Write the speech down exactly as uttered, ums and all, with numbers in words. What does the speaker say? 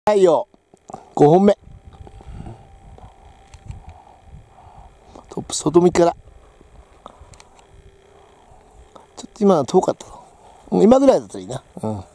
はいよ、ごほんめ。トップ外向きから。ちょっと今の遠かったぞ。今ぐらいだったらいいな。うん。